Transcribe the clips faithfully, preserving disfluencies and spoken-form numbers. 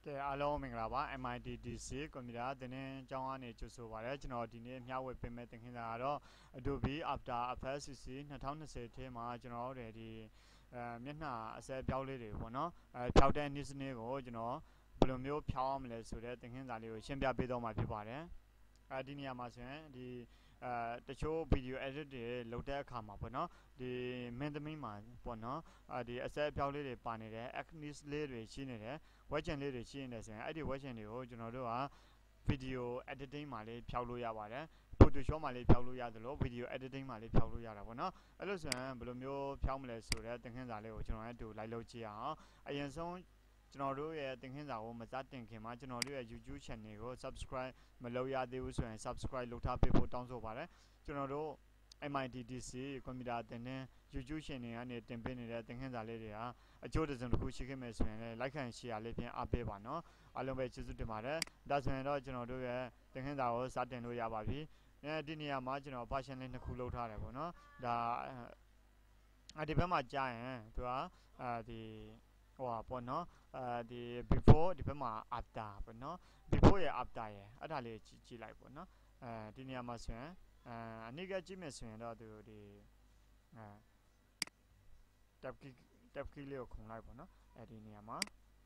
ကဲအားလုံးမင်္ဂလာပါ M I T D C ကွန်ပျူတာသင်တန်းကျောင်းကနေကြိုဆိုပါရစေကျွန်တော်ဒီနေ့မျှဝေပေးမယ့်သင်ခန်းစာကတော့ Adobe After Effects C C twenty twentyထဲမှာကျွန်တော်တို့ဒီအဲမျက်နှာအစဲပြောင်းလေးတွေပေါ့နော်အဲဖြောက်တဲ့နည်းစနစ်ကိုကျွန်တော်ဘယ်လိုမျိုးဖြောင်းအောင်မလဲဆိုတဲ့သင်ခန်းစာလေးကိုရှင်းပြပေးတော့မှာဖြစ်ပါတယ်အဲဒီနေရာမှာဆိုရင်ဒီအဲတချို့ video edit တွေလုပ်တဲ့အခါမှာပေါ့နော်ဒီမင်းသမီးမှာပေါ့နော်အဲဒီအစဲပြောင်းလေးတွေပါနေတယ် acne လေးတွေရှိနေတယ် webcam လေးတွေရှိနေတယ်ဆိုရင်အဲ့ဒီ webcam တွေကိုကျွန်တော်တို့က video editing မှာလေးဖြောက်လို့ရပါတယ် Photoshop မှာလေးဖြောက်လို့ရတယ်လို့ video editing မှာလေးဖြောက်လို့ရတာပေါ့နော်အဲ့လိုဆိုရင်ဘယ်လိုမျိုးဖြောက်မလဲဆိုတဲ့သင်ခန်းစာလေးကိုကျွန်တော်တို့လိုက်လုပ်ကြည့်အောင်အရင်ဆုံးကျွန်တော်တို့ရဲ့သင်ခန်းစာကိုမစတင်ခင်မှာကျွန်တော်တို့ရဲ့ YouTube channel ကို subscribe မလုပ်ရသေးဘူးဆိုရင် subscribe လုပ်ထားပေးဖို့တောင်းဆိုပါတယ်ကျွန်တော်တို့ M I T D C ကွန်ပျူတာသင်တန်း YouTube channel ကနေတင်ပေးနေတဲ့သင်ခန်းစာလေးတွေဟာအကျိုးတစ်စုံတစ်ခုရှိခဲ့မယ်ဆိုရင်လည်း like and share လေးဖြင့်အားပေးပါနော်အားလုံးပဲကျေးဇူးတင်ပါတယ်ဒါဆိုရင်တော့ကျွန်တော်တို့ရဲ့သင်ခန်းစာကိုစတင်လို့ရပါပြီအဲဒီနေရာမှာကျွန်တော် version လေးနှစ်ခုလုပ်ထားတယ်ပေါ့နော်ဒါအဲဒီဘက်မှာကြာရင်သူကအဲဒီဟိုပါပေါ့နော်အဲဒီ before ဒီဘက်မှာ after ပေါ့နော် before ရ after ရအဲ့ဒါလေးကြည့်ကြည့်လိုက်ပေါ့နော်အဲဒီနေရာမှာဆိုရင်အဲအနည်းကကြည့်မယ်ဆိုရင်တော့သူဒီအဲ tab key tab key လေးကိုခုန်လိုက်ပေါ့နော်အဲဒီနေရာမှာ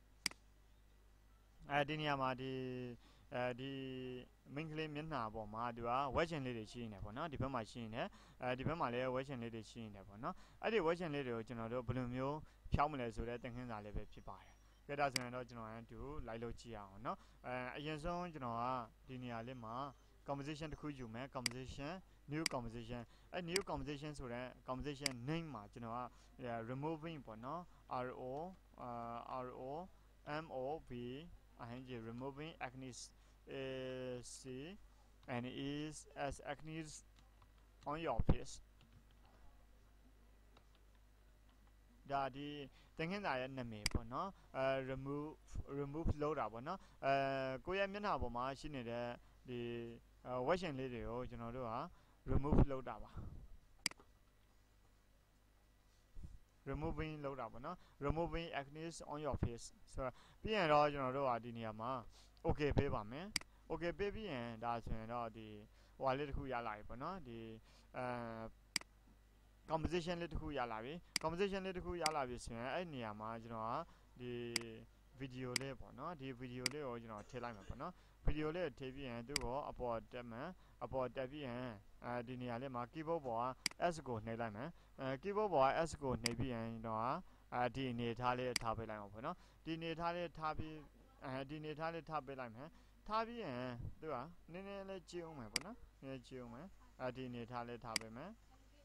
အဲဒီနေရာမှာဒီအဲဒီ main ကလေးမျက်နှာပေါ်မှာသူက webcam လေးတွေရှိနေတယ်ပေါ့နော်ဒီဘက်မှာရှိနေတယ်အဲဒီဘက်မှာလည်း webcam လေးတွေရှိနေတယ်ပေါ့နော်အဲ့ဒီ webcam လေးတွေကိုကျွန်တော်တို့ဘယ်လိုမျိုးဖြောင်းမလဲဆိုတဲ့သင်ခန်းစာလေးပဲဖြစ်ပါတယ်ကြဒါဆိုရင်တော့ကျွန်တော်အတူလိုက်လို့ကြည့်အောင်เนาะအဲအရင်ဆုံးကျွန်တော်ကဒီနေရာလေးမှာ composition တစ်ခုယူမယ် composition new composition အဲ new composition ဆိုတဲ့ composition name မှာကျွန်တော်က removing ပေါ့เนาะ R O R O M O V I N G removing acne C and is as acne on your face ဒါဒီသင်ခန်းစာရဲ့နာမည်ပေါ့နော်အဲ remove remove လုပ်တာပေါ့နော်အဲကိုယ့်ရဲ့မျက်နှာပေါ်မှာရှိနေတဲ့ဒီ webcam လေးတွေကိုကျွန်တော်တို့က remove လုပ်တာပါ removing လုပ်တာပေါ့နော် removing acne on your face ဆိုတော့ပြီးရင်တော့ကျွန်တော်တို့ကဒီနေရာမှာ okay ပေးပါမယ် okay ပေးပြီးရင်ဒါဆိုရင်တော့ဒီဟိုဟာလေးတစ်ခုရလာပြီပေါ့နော်ဒီအဲ composition လေးတစ်ခုရလာပြီ composition လေးတစ်ခုရလာပြီဆိုရင်အဲ့နေရာမှာကျွန်တော်ကဒီ video လေးပေါ့နော်ဒီ video လေးကိုကျွန်တော်ထည့်လိုက်မှာပေါ့နော် video လေးထည့်ပြီးရင်သူ့ကိုအပေါ်တက်မယ်အပေါ်တက်ပြီးရင်အဲဒီနေရာလေးမှာ keyboard ပေါ်က S ကိုနှိပ်လိုက်မယ်အဲ keyboard ပေါ်က S ကိုနှိပ်ပြီးရင်တော့အဲဒီအနေထားလေးထားပေးလိုက်အောင်ပေါ့နော်ဒီအနေထားလေးထားပြီးအဲဒီအနေထားလေးထားပေးလိုက်မယ်ထားပြီးရင်သူကနည်းနည်းလေးကြည့်အောင်မယ်ပေါ့နော်နည်းနည်းကြည့်အောင်မယ်အဲဒီအနေထားလေးထားပေးမယ်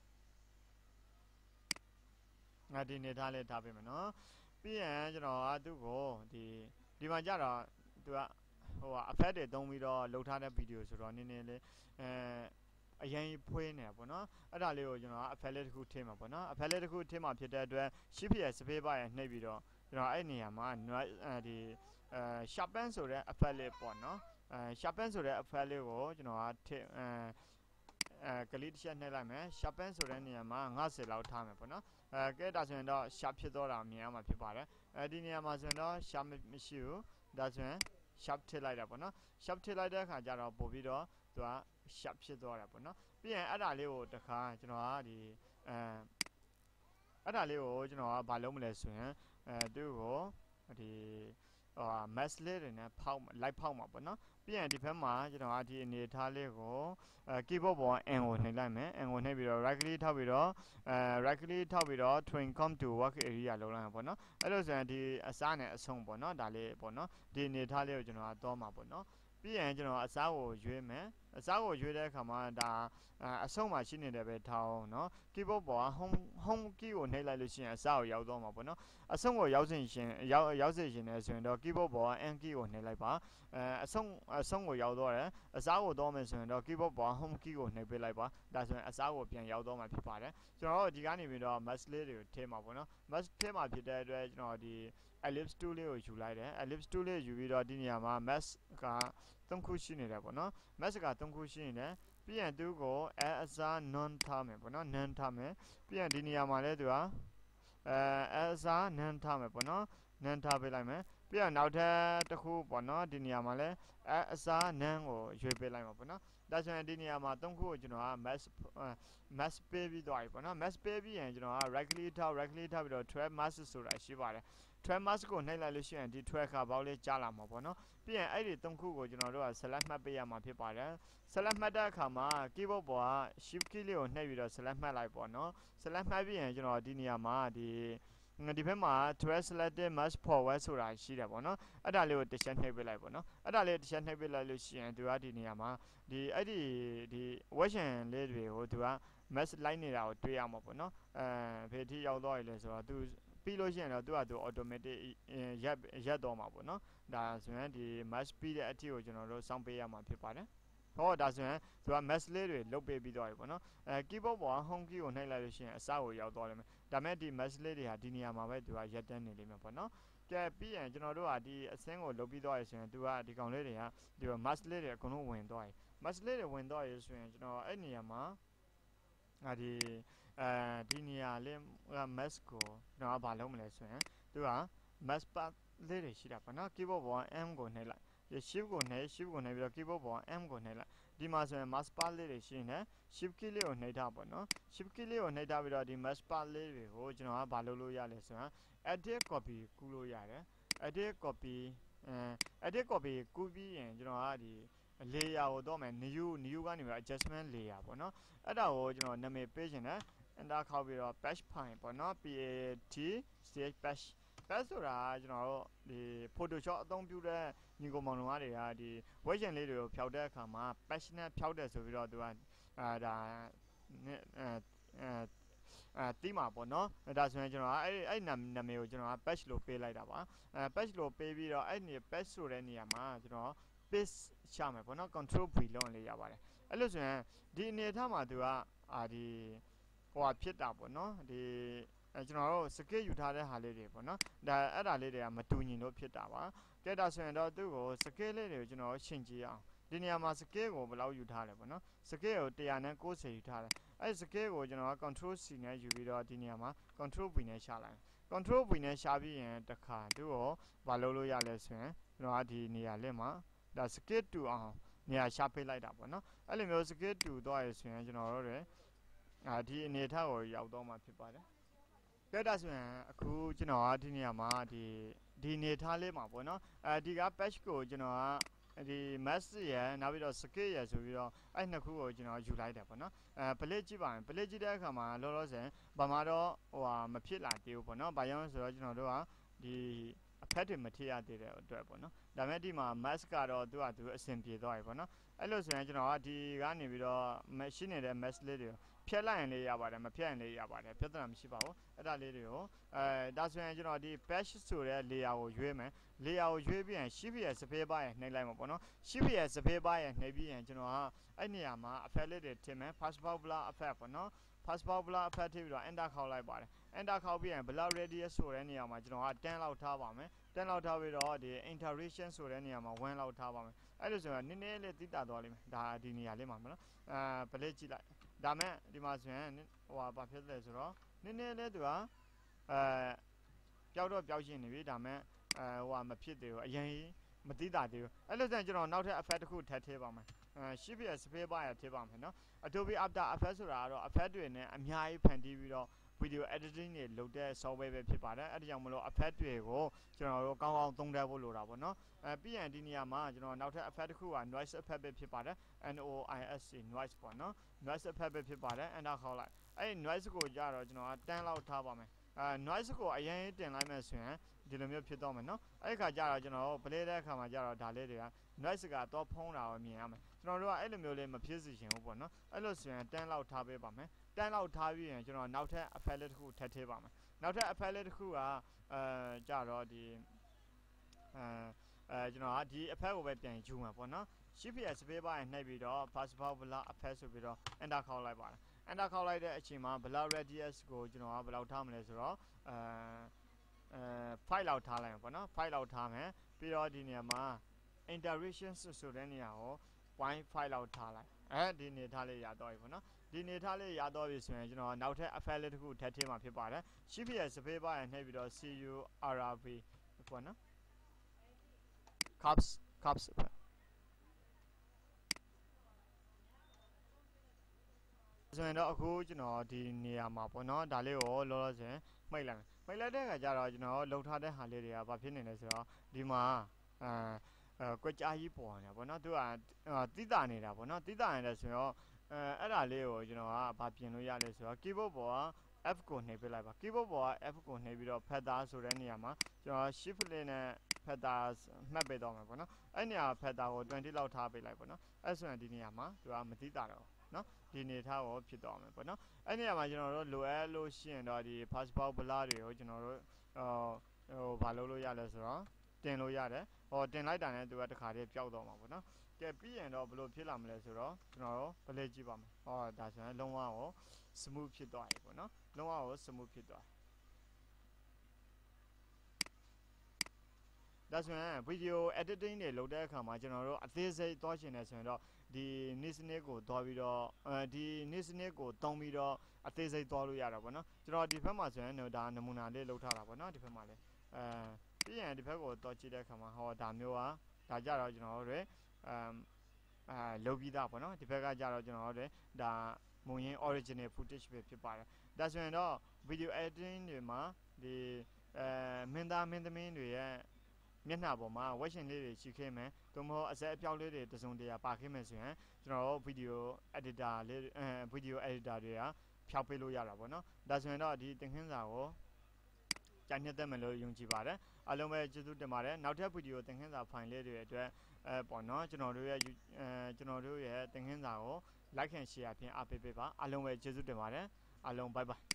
ငါဒီနေထားလေးထားပေးမယ်နော်ပြီးရင်ကျွန်တော်ကသူ့ကိုဒီဒီမှာကြတော့သူကဟိုအဖက်တွေသုံးပြီးတော့လှုပ်ထားတဲ့ဗီဒီယိုဆိုတော့နည်းနည်းလေးအဲအရင်ဖွေးနေပေါ့နော်အဲ့ဒါလေးကိုကျွန်တော်ကအဖက်လေးတစ်ခုထည့်မှာပေါ့နော်အဖက်လေးတစ်ခုထည့်မှာဖြစ်တဲ့အတွက် shift ရဲ့ space bar ရဲ့နှိပ်ပြီးတော့ကျွန်တော်အဲ့နေရာမှာဒီအဲ sharpen ဆိုတဲ့အဖက်လေးပေါ့နော်အဲ sharpen ဆိုတဲ့အဖက်လေးကိုကျွန်တော်ကထည့်အဲအဲကလစ်တစ်ချက်နှိပ်လိုက်မယ် sharpen ဆိုတဲ့နေရာမှာninetyလောက်ထားမယ်ပေါ့နော်အဲကဲဒါဆိုရင်တော့ sharp ဖြစ်တော့တာမြင်ရမှာဖြစ်ပါတယ်အဲဒီနေရာမှာဆိုရင်တော့ sharp မရှိဘူးဒါဆိုရင် sharp ထည့်လိုက်တာပေါ့နော် sharp ထည့်လိုက်တဲ့အခါကျတော့ပို့ပြီးတော့သူက sharp ဖြစ်သွားတာပေါ့နော်ပြီးရင်အဲ့ဒါလေးကိုတခါကျွန်တော်ကဒီအဲအဲ့ဒါလေးကိုကျွန်တော်ကဘာလုပ်မလဲဆိုရင်အဲသူ့ကိုဒီဟို mask လေးတွေနဲ့ဖောက်လိုက်ဖောက်မှာပေါ့နော်ပြီးရင်ဒီဘက်မှာကျွန်တော်ကဒီအနေထားလေးကိုအဲ keyboard ပေါ် N ကိုနှိပ်လိုက်မယ် N ကိုနှိပ်ပြီးတော့ right click ထောက်ပြီးတော့အဲ right click ထောက်ပြီးတော့ twin come to work area လုပ်လိုက်မှာပေါ့နော်အဲ့လိုဆိုရင်ဒီအစားနဲ့အဆုံးပေါ့နော်ဒါလေးပေါ့နော်ဒီအနေထားလေးကိုကျွန်တော်ကသွားမှာပေါ့နော်ပြီးရင်ကျွန်တော်အစားကိုရွေးမယ်အစားကိုရွေးတဲ့အခါမှာဒါအဆုံးမှာရှိနေတယ်ပဲထားအောင်เนาะ keyboard ပေါ်က home home key ကိုနှိပ်လိုက်လို့ရှိရင်အစားကိုရောက်သွားမှာပေါ့နော်အဆုံးကိုရောက်စေရှင်ရောက်ရောက်စေရှင်နေဆိုရင်တော့ keyboard ပေါ်က N key ကိုနှိပ်လိုက်ပါအဲအဆုံးအဆုံးကိုရောက်သွားတယ်အစားကိုသွားမယ်ဆိုရင်တော့ keyboard ပေါ်က home key ကိုနှိပ်ပေးလိုက်ပါဒါဆိုရင်အစားကိုပြန်ရောက်သွားမှာဖြစ်ပါတယ်ကျွန်တော်တို့ဒီကနေပြီးတော့ mask လေးတွေကိုထည့်မှာပေါ့နော် mask ထည့်မှာဖြစ်တဲ့အတွက်ကျွန်တော်ဒီ ellipse tool လေးကိုယူလိုက်တယ် ellipse tool လေးယူပြီးတော့ဒီနေရာမှာ mask ကသုံးခုရှိနေတယ်ပေါ့နော် mask ကသုံးခုရှိနေတယ်ပြီးရင်သူကိုအဲအစား non ထားမယ်ပေါ့နော် non ထားမယ်ပြီးရင်ဒီနေရာမှာလဲသူကအဲအဲအစား non ထားမယ်ပေါ့နော် non ထားပေးလိုက်မယ်ပြီးတော့နောက်ထပ်တစ်ခုပေါ့နော်ဒီနေရာမှာလဲအဲအစားနန်းကိုရွေးပေးလိုက်မှာပေါ့နော်ဒါဆိုရင်ဒီနေရာမှာသုံးခုကိုကျွန်တော်က mass mass ပေးပြီးသွားပြီပေါ့နော် mass ပေးပြီးရင်ကျွန်တော်က right click ထောက် right click ထောက်ပြီးတော့twelve mass ဆိုတာရှိပါတယ်twelve mass ကိုနှိပ်လိုက်လို့ရှိရင်ဒီtwelveခါပေါက်လေးကြားလာမှာပေါ့နော်ပြီးရင်အဲ့ဒီသုံးခုကိုကျွန်တော်တို့က select မှတ်ပေးရမှာဖြစ်ပါတယ် select မှတ်တဲ့အခါမှာ keyboard ပေါ်က shift key လေးကိုနှိပ်ပြီးတော့ select မှတ်လိုက်ပေါ့နော် select မှတ်ပြီးရင်ကျွန်တော်ဒီနေရာမှာဒီဒီဘက်မှာtwelve selected mask forward ဆိုတာရှိတယ်ပေါ့နော်အဲ့ဒါလေးကိုတစ်ချက်နှိပ်ပေးလိုက်ပေါ့နော်အဲ့ဒါလေးတစ်ချက်နှိပ်ပေးလိုက်လို့ရှိရင်သူကဒီနေရာမှာဒီအဲ့ဒီဒီ version လေးတွေကိုသူက mask လိုက်နေတာကိုတွေ့ရမှာပေါ့နော်အဲဖေးထိရောက်တော့ရလဲဆိုတော့သူပြီးလို့ရှိရင်တော့သူကသူ automatic ရက်ရက်တော့မှာပေါ့နော်ဒါဆိုရင်ဒီ mask ပြီးတဲ့အထိကိုကျွန်တော်တို့စောင့်ပေးရမှာဖြစ်ပါတယ်ဟောဒါဆိုရင်သူက mask လေးတွေလုတ်ပေးပြီးတော့ပြီပေါ့နော်အဲ keyboard ပေါ်က home key ကိုနှိပ်လိုက်လို့ရှိရင်အစကိုရောက်သွားလိမ့်မယ်ဒါမဲ့ဒီ mask လေးတွေဟာဒီနေရာမှာပဲသူကရက်တန်းနေလိမ့်မယ်ပေါ့နော်ကဲပြီးရင်ကျွန်တော်တို့ကဒီအစင်းကိုလုတ်ပြီးသွားရဆိုရင်သူကဒီကောင်လေးတွေကဒီ mask လေးတွေအကုန်လုံးဝင်သွားပြီ mask လေးတွေဝင်သွားရဆိုရင်ကျွန်တော်အဲ့နေရာမှာအဲဒီအဲဒီနေရာလေး mask ကိုကျွန်တော်ကဘာလုပ်မလဲဆိုရင်သူက mask path လေးတွေရှိတာပေါ့နော် keyboard ပေါ်က M ကိုနှိပ်လိုက် shift ကိုနှိပ် shift ကိုနှိပ်ပြီးတော့ keyboard ပေါ်က M ကိုနှိပ်လိုက်ဒီမှာဆိုရင် mask path လေးတွေရှိနေ shift key လေးကိုနှိပ်ထားပေါ့နော် shift key လေးကိုနှိပ်ထားပြီးတော့ဒီ mask path လေးတွေကိုကျွန်တော်ကဘာလုပ်လို့ရလဲဆိုရင် edit copy ကူးလို့ရတယ် edit copy အဲ edit copy ကူးပြီးရင်ကျွန်တော်ကဒီ layer ကိုတော့မယ် new new ကနေပြီး adjustment layer ပေါ့နော်အဲ့ဒါကိုကျွန်တော်နာမည်ပေးခြင်းနဲ့ enter ခောက်ပြီးတော့ patch file ပေါ့နော် pat ch patch patch ဆိုတာကျွန်တော်တို့ဒီ Photoshop အသုံးပြုတဲ့ညီကောင်မောင်နှမတွေကဒီ version လေးတွေကိုဖျောက်တဲ့အခါမှာ patch နဲ့ဖျောက်တယ်ဆိုပြီးတော့သူကအာဒါအဲအဲအဲတီးမှာပေါ့နော်ဒါဆိုရင်ကျွန်တော်ကအဲ့အဲ့နာမည်ကိုကျွန်တော်က patch လို့ပေးလိုက်တာပါအဲ patch လို့ပေးပြီးတော့အဲ့ဒီ patch ဆိုတဲ့နေရာမှာကျွန်တော် paste ရှာမယ်ပေါ့နော် control v လုပ်ရင်လေးရပါတယ်အဲ့လို့ဆိုရင်ဒီအနေထားမှာသူကအာဒီဟိုဟာဖြစ်တာပေါ့နော်ဒီအဲကျွန်တော်တို့ scale ယူထားတဲ့ဟာလေးတွေပေါ့နော်ဒါအဲ့ဒါလေးတွေကမတူညီလို့ဖြစ်တာပါကဲဒါဆိုရင်တော့သူ့ကို scale လေးတွေကိုကျွန်တော်ရှင်းကြည့်အောင်ဒီနေရာမှာ scale ကိုဘယ်လောက်ယူထားလဲပေါ့နော် scale ကိုone hundred ninetyယူထားတယ်အဲ့ scale ကိုကျွန်တော်က control C နဲ့ယူပြီးတော့ဒီနေရာမှာ control V နဲ့ရှာလိုက် control V နဲ့ရှာပြီးရင်တခါသူ့ကိုမလုပ်လို့ရလဲဆိုရင်ကျွန်တော်ကဒီနေရာလေးမှာဒါ scale to အောင်နေရာရှာပေးလိုက်တာပေါ့နော်အဲ့လိုမျိုး scale to တော့ရဆိုရင်ကျွန်တော်တို့လည်းအာဒီအနေထားကိုရောက်တော့မှာဖြစ်ပါတယ်ကဲဒါဆိုရင်အခုကျွန်တော်ကဒီနေရာမှာဒီဒီနေထားလေးမှာပေါ့နော်အဲဒီက patch ကိုကျွန်တော်ကဒီ mask ရယ်နောက်ပြီးတော့ scale ရယ်ဆိုပြီးတော့အဲ့နှစ်ခုကိုကျွန်တော်ယူလိုက်တယ်ပေါ့နော်အဲ play ကြည့်ပါမယ် play ကြည့်တဲ့အခါမှာလောလောဆယ်ဘာမှတော့ဟိုဟာမဖြစ်လာသေးဘူးပေါ့နော်ဘာကြောင့်လဲဆိုတော့ကျွန်တော်တို့ကဒီအဖက်တွေမထည့်ရသေးတဲ့အတွက်ပေါ့နော်ဒါမဲ့ဒီမှာ mask ကတော့သူကသူအဆင်ပြေသွားပြီပေါ့နော်အဲ့လိုဆိုရင်ကျွန်တော်ကဒီကနေပြီးတော့ရှိနေတဲ့ mask လေးတွေကိုဖြတ်လိုက်ရင်လေးရပါတယ်မဖြတ်ရင်လေးရပါတယ်ပြဿနာမရှိပါဘူးအဲ့ဒါလေးတွေကိုအဲဒါဆိုရင်ကျွန်တော်ဒီ patch ဆိုတဲ့ layer ကိုရွေးမယ် layer ကိုရွေးပြီးရင် shift ရဲ့ space bar ရဲ့နှိပ်လိုက်မှာပေါ့နော် shift ရဲ့ space bar ရဲ့နှိပ်ပြီးရင်ကျွန်တော်ကအဲ့နေရာမှာ effect လေးတွေထည့်မယ် passport blur effect ပေါ့နော် passport blur effect ထည့်ပြီးတော့ enter ခောက်လိုက်ပါတယ် enter ခောက်ပြီးရင် blur radius ဆိုတဲ့နေရာမှာကျွန်တော်ကtenလောက်ထားပါမယ်tenလောက်ထားပြီးတော့ဒီ interaction ဆိုတဲ့နေရာမှာoneလောက်ထားပါမယ်အဲ့လိုဆိုရင်နည်းနည်းလေးတိတာသွားလိမ့်မယ်ဒါဒီနေရာလေးမှာမနော်အဲ play ကြည့်လိုက်ဒါမဲ့ဒီမှာဆိုရင်ဟိုဟာဘာဖြစ်လဲဆိုတော့နည်းနည်းလေးသူကအဲပျောက်တော့ပျောက်ရှင်းနေပြီဒါမဲ့အဲဟိုဟာမဖြစ်သေးဘူးအရင်မတိတာသေးဘူးအဲ့လိုဆိုရင်ကျွန်တော်နောက်ထပ် effect တစ်ခုထပ်ထည့်ပါမယ်အဲ shift ရဲ့ space bar ရထည့်ပါမယ်နော် Adobe After Effects ဆိုတာကတော့ effect တွေနဲ့အများကြီးဖန်တီးပြီးတော့ video editing တွေလုပ်တဲ့ software ပဲဖြစ်ပါတယ်အဲ့ဒါကြောင့်မလို့ effect တွေကိုကျွန်တော်တို့ကောင်းကောင်းသုံးတတ်ဖို့လိုတာပေါ့နော်အဲပြီးရင်ဒီနေရာမှာကျွန်တော်နောက်ထပ် effect တစ်ခုက noise effect ပဲဖြစ်ပါတယ် N O I S E noise ပေါ့နော် noise effect ပဲဖြစ်ပါတယ် enter ခေါက်လိုက်အဲ့ noise ကိုကြတော့ကျွန်တော်ကtenလောက်ထားပါမယ်အဲ noise ကိုအရင်တင်လိုက်မယ်ဆိုရင်ဒီလိုမျိုးဖြစ်တော့မယ်နော်အဲ့ခါကျတော့ကျွန်တော် play တဲ့အခါမှာကျတော့ဒါလေးတွေက noise ကတော့ဖုံးတာကိုမြင်ရမယ်ကျွန်တော်တို့ကအဲ့လိုမျိုးလေးမဖြစ်စေချင်ဘူးပေါ့နော်အဲ့လိုဆိုရင်tenလောက်ထားပေးပါမယ်tenလောက်ထားပြီးရင်ကျွန်တော်နောက်ထပ် effect လေးတစ်ခုထပ်ထည့်ပါမယ်နောက်ထပ် effect လေးတစ်ခုကအဲကြတော့ဒီအဲအဲကျွန်တော်ကဒီ effect ကိုပဲပြန်ယူမှာပေါ့နော် shift ရဲ့ space bar နဲ့နှိပ်ပြီးတော့ passport blur effect ဆိုပြီးတော့ enter ခောက်လိုက်ပါတယ် enter ခောက်လိုက်တဲ့အချိန်မှာ blur radius ကိုကျွန်တော်ကဘယ်လောက်ထားမလဲဆိုတော့အဲအဲfiveလောက်ထားလိုက်မှာပေါ့နော်fiveလောက်ထားမယ်ပြီးတော့ဒီနေရာမှာ interaction ဆိုတဲ့နေရာကိုone point fiveလောက်ထားလိုက်အဲဒီနေထားလေးရတော့ပြီပေါ့နော်ဒီနေထားလေးရတော့ပြီဆိုရင်ကျွန်တော်နောက်ထပ် effect လေးတစ်ခုထပ်ထည့်မှာဖြစ်ပါတယ် shift ရဲ့ space bar နဲ့နှိပ်ပြီးတော့ C U R V ပေါ့နော် cups cups ဆိုရင်တော့အခုကျွန်တော်ဒီနေရာမှာပေါ့နော်ဒါလေးကိုလောလောဆယ်မှိတ်လိုက်မယ်မှိတ်လိုက်တဲ့အခါကျတော့ကျွန်တော်လှုပ်ထားတဲ့ဟာလေးတွေကဘာဖြစ်နေလဲဆိုတော့ဒီမှာအဲအဲကွက်ကြားကြီးပေါ်နေတာပေါ့နော်သူကတိတာနေတာပေါ့နော်တိတာနေတယ်ဆိုတော့အဲအဲ့ဒါလေးကိုကျွန်တော်ကဘာပြင်လို့ရလဲဆိုတော့ keyboard ပေါ်က F ကိုနှိပ်ပေးလိုက်ပါ keyboard ပေါ်က F ကိုနှိပ်ပြီးတော့ feather ဆိုတဲ့နေရာမှာကျွန်တော် shift လေးနဲ့ feather မှတ်ပေးတော့မှာပေါ့နော်အဲ့နေရာ feather ကိုtwentyလောက်ထားပေးလိုက်ပေါ့နော်အဲ့ဆိုရင်ဒီနေရာမှာသူကမတိတာတော့နော်ဒီနေထားကိုဖြစ်သွားမယ်ပေါ့နော်အဲ့နေရာမှာကျွန်တော်တို့လိုအပ်လို့ရှိရင်တော့ဒီ passport blur တွေကိုကျွန်တော်တို့ဟိုဟိုဘာလုပ်လို့ရလဲဆိုတော့တင်လို့ရတယ်ဟောတင်လိုက်တာနဲ့သူကတခါတည်းပျောက်တော့မှာပေါ့နော်ကဲပြီးရင်တော့ဘယ်လိုဖြစ်လာမလဲဆိုတော့ကျွန်တော်တို့ဗလေ့ကြည့်ပါမယ်ဟောဒါဆိုရင်လုံးဝကို smooth ဖြစ်သွားပြီပေါ့နော်လုံးဝကို smooth ဖြစ်သွားဒါဆိုရင် video editing တွေလုပ်တဲ့အခါမှာကျွန်တော်တို့အသေးစိတ်သွားရှင်နေဆိုရင်တော့ဒီနေ့စနစ်ကိုသွားပြီးတော့အဲဒီနေ့စနစ်ကိုတုံးပြီးတော့အသေးစိတ်သွားလို့ရတာပေါ့နော်ကျွန်တော်ဒီဘက်မှာဆိုရင်ဒါနမူနာလေးလုပ်ထားတာပေါ့နော်ဒီဘက်မှာလည်းအဲပြီးရင်ဒီဘက်ကိုတော့ကြည့်တဲ့အခါမှာဟောဒါမျိုးอ่ะဒါကြတော့ကျွန်တော်တို့တွေအမ်အဲလုပ်ပြီးသားပေါ့နော်ဒီဘက်ကကြတော့ကျွန်တော်တို့ဒါမူရင်း original footage ပဲဖြစ်ပါတယ်ဒါဆိုရင်တော့ video editing တွေမှာဒီအဲမင်းသားမင်းသမီးတွေရဲ့မျက်နှာပေါ်မှာဝက်ရှင်လေးတွေရှိခဲ့မယ်။သို့မဟုတ်အစက်အပြောက်လေးတွေတစုံတရာပါခဲ့မယ်ဆိုရင်ကျွန်တော်တို့ video editor လေးအဲ video editor တွေကဖြောက်ပေးလို့ရတာပေါ့နော်။ဒါဆိုရင်တော့ဒီသင်ခန်းစာကိုကြိုက်နှစ်သက်မယ်လို့ယုံကြည်ပါတယ်။အားလုံးပဲကျေးဇူးတင်ပါတယ်။နောက်ထပ် video သင်ခန်းစာ file လေးတွေအတွက်အဲပေါ့နော်ကျွန်တော်တို့ရဲ့အဲကျွန်တော်တို့ရဲ့သင်ခန်းစာကို like and share ဖြင့်အားပေးပေးပါ။အားလုံးပဲကျေးဇူးတင်ပါတယ်။အားလုံး bye bye